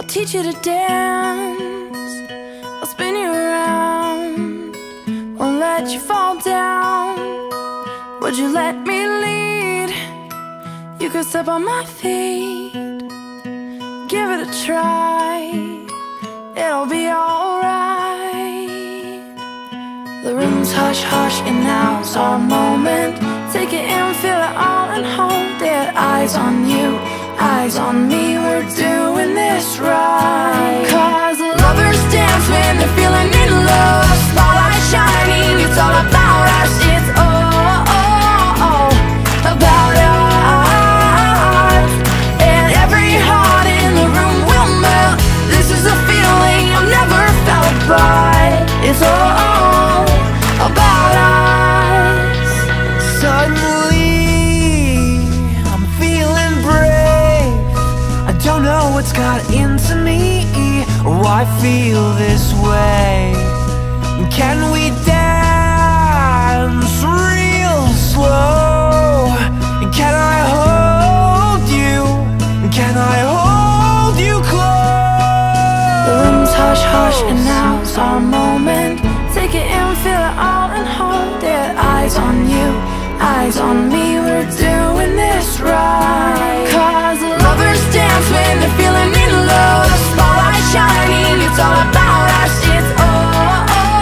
teach you to dance, I'll spin you around, won't let you fall down. Would you let me lead? You could step on my feet, give it a try, it'll be alright. The room's hush hush and now's our moment. Take it in, feel it all and hold it. Eyes on you, eyes on me, we're doing this right. Cause lovers dance when they're feeling in love. Spotlight shining, it's all about us. It's all about us. And every heart in the room will melt. This is a feeling I've never felt, but it's all about us. Suddenly, I'm feeling brave. I don't know what's got into me, or why I feel this way. Can we dance real slow? Can I hold you? Can I hold you close? The room's hush hush and now's our moment. Take it in, feel it all and hold it. Eyes on you, eyes on me, we're doing this right. Cause lovers dance when they're feeling in love. Spotlight shining, it's all about us. It's all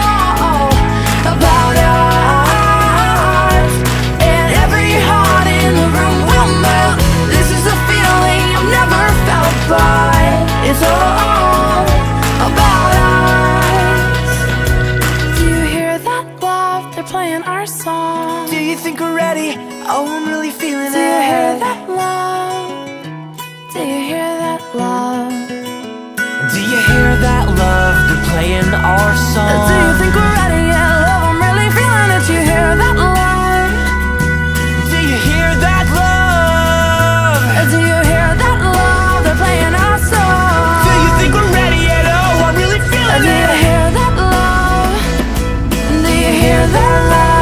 about us. And every heart in the room will melt. This is a feeling I've never felt, but it's all about us. Do you hear that love? They're playing our song. Do you think we're ready? Oh, I'm really feeling Do it. you hear that love? Do you hear that love? Do you hear that love? They're playing our song. Do you think we're ready? Yeah, love, I'm really feeling it. You hear that love? Do you hear that love? Do you hear that love? They're playing our song. Do you think we're ready yet? Oh, I'm really feeling Do you it. hear that love? Do you hear that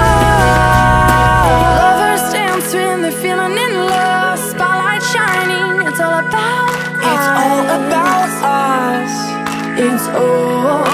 love? Lovers dance when they're feeling in love. Spotlight shining, it's all about us. It's all about us. It's all